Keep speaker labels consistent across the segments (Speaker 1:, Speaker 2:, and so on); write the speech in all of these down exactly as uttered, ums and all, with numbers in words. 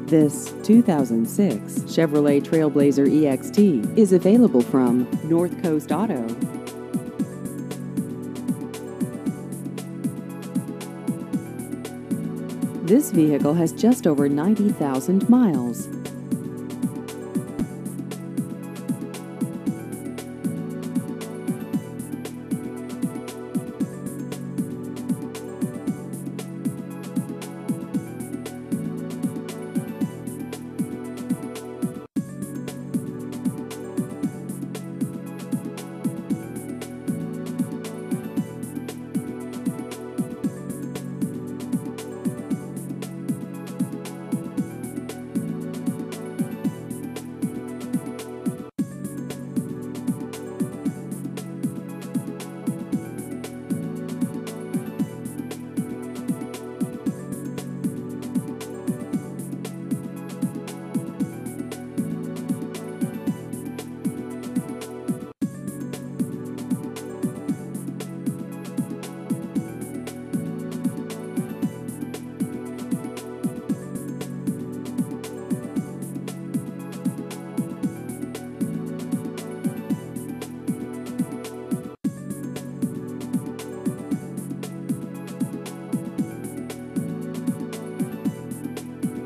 Speaker 1: This two thousand six Chevrolet Trailblazer E X T is available from North Coast Auto. This vehicle has just over ninety thousand miles.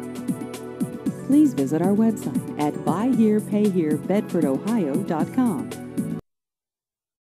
Speaker 1: Please visit our website at buy here pay here bedford ohio dot com.